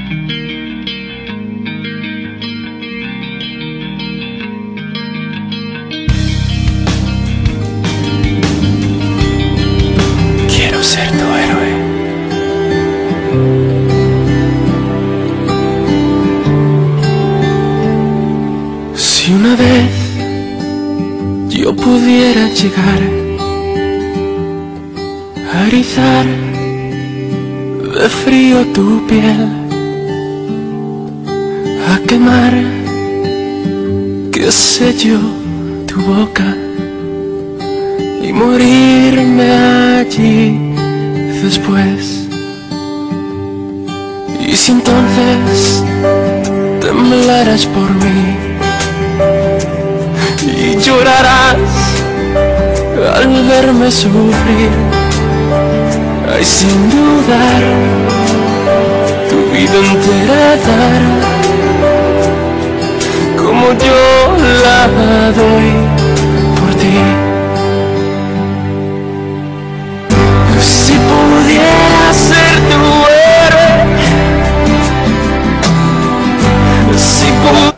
Quiero ser tu héroe. Si una vez yo pudiera llegar a erizar de frío tu piel, a quemar, qué sé yo, tu boca, y morirme allí después. Y si entonces temblarás por mí y llorarás al verme sufrir, ay, sin dudar, tu vida entera dar, como yo la doy por ti. Si pudiera ser tu héroe, si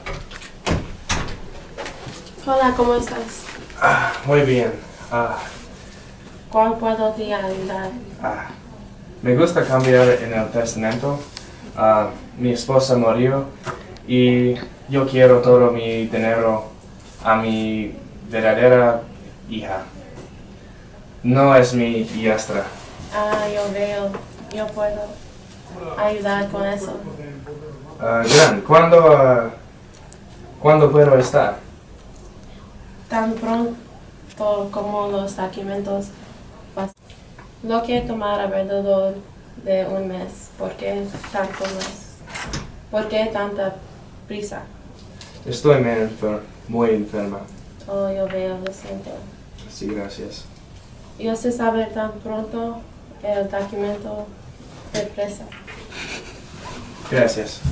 Hola, ¿cómo estás? Muy bien. ¿Cuál puedo te ayudar? Me gusta cambiar en el testamento. Mi esposa murió y yo quiero todo mi dinero a mi verdadera hija. No es mi hijastra. Yo veo. Yo puedo ayudar con eso. Gran, ¿cuándo puedo estar? Tan pronto como los documentos pasan. Lo que tomar alrededor de un mes. ¿Por qué tanto mes? ¿Por qué tanta prisa? Estoy muy enferma. Oh, yo veo, lo siento. Sí, gracias. Yo sé saber tan pronto el documento de presa. Gracias.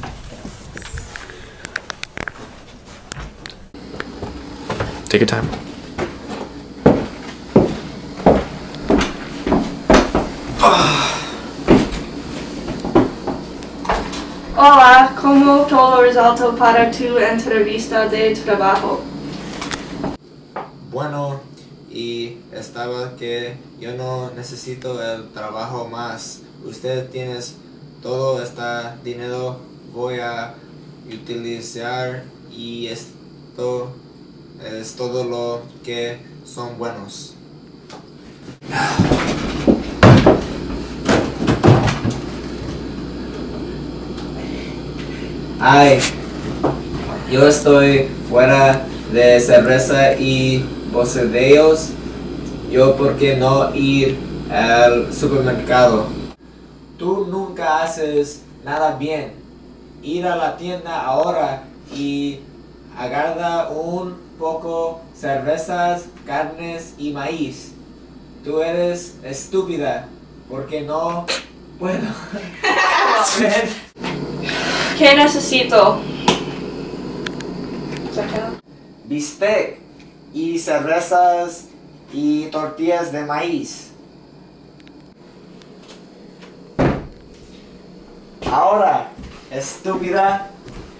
Take your time. Hola, ¿cómo todo resultó para tu entrevista de trabajo? Bueno, y estaba que yo no necesito el trabajo más. Usted tiene todo este dinero, voy a utilizar y esto es todo lo que son buenos. Ay, yo estoy fuera de cerveza y bocedeos. Yo, ¿por qué no ir al supermercado? Tú nunca haces nada bien. Ir a la tienda ahora y agarra un poco cervezas, carnes y maíz. Tú eres estúpida, porque no puedo. ¿Qué necesito? Bistec y cervezas y tortillas de maíz. Ahora, estúpida.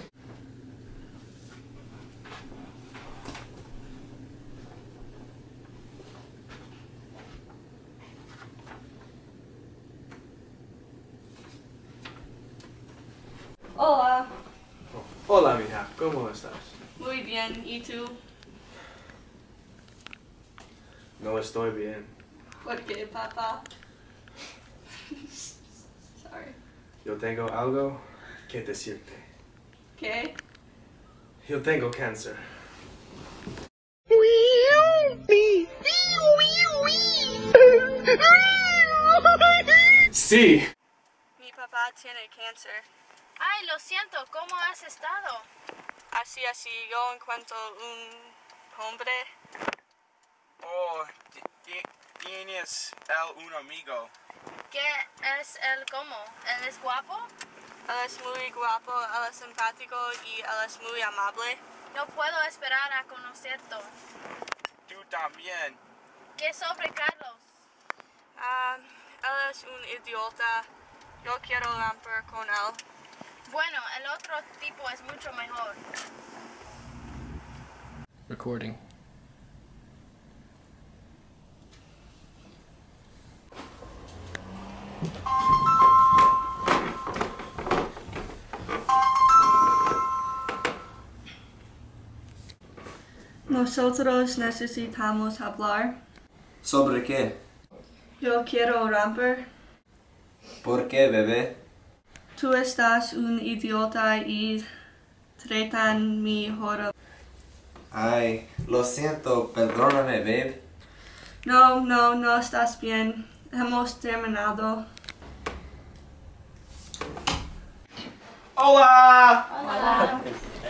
Hola. Hola, mija, ¿cómo estás? Muy bien, ¿y tú? No estoy bien. ¿Por qué, papá? Sorry. Yo tengo algo que decirte. ¿Qué? Yo tengo cáncer. Sí. Mi papá tiene cáncer. Ay, lo siento, ¿cómo has estado? Así, yo encuentro un hombre. Oh, tienes un amigo. ¿Qué es él como? ¿Él es guapo? Él es muy guapo, él es simpático y él es muy amable. No puedo esperar a conocerte. Tú también. ¿Qué sobre Carlos? Él es un idiota. Yo quiero romper con él. Bueno, el otro tipo es mucho mejor. Recording. Nosotros necesitamos hablar. ¿Sobre qué? Yo quiero romper. ¿Por qué, bebé? Tú estás un idiota y tratan mi joda. Ay, lo siento, perdóname, babe. No estás bien. Hemos terminado. Hola! Hola.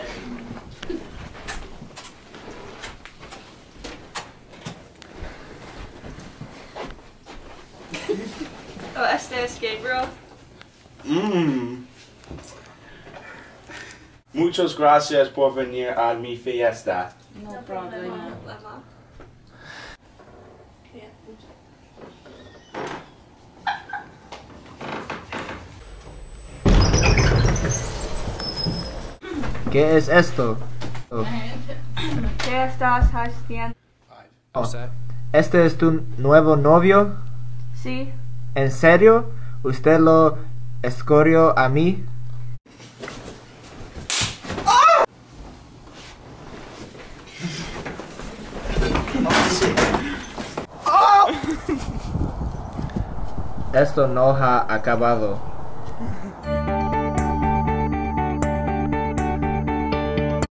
Oh, este es Gabriel. Muchas gracias por venir a mi fiesta. No problema. ¿Qué es esto? ¿Qué estás haciendo? ¿Este es tu nuevo novio? Sí. ¿En serio? ¿Usted lo escogió a mí? Esto no ha acabado.